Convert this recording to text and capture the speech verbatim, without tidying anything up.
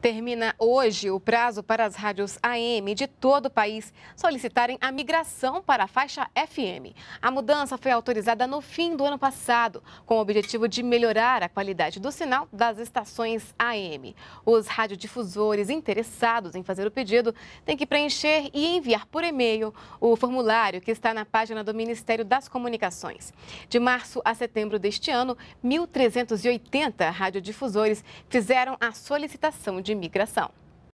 Termina hoje o prazo para as rádios A M de todo o país solicitarem a migração para a faixa F M. A mudança foi autorizada no fim do ano passado, com o objetivo de melhorar a qualidade do sinal das estações A M. Os radiodifusores interessados em fazer o pedido têm que preencher e enviar por e-mail o formulário que está na página do Ministério das Comunicações. De março a setembro deste ano, mil trezentos e oitenta radiodifusores fizeram a solicitação de imigração.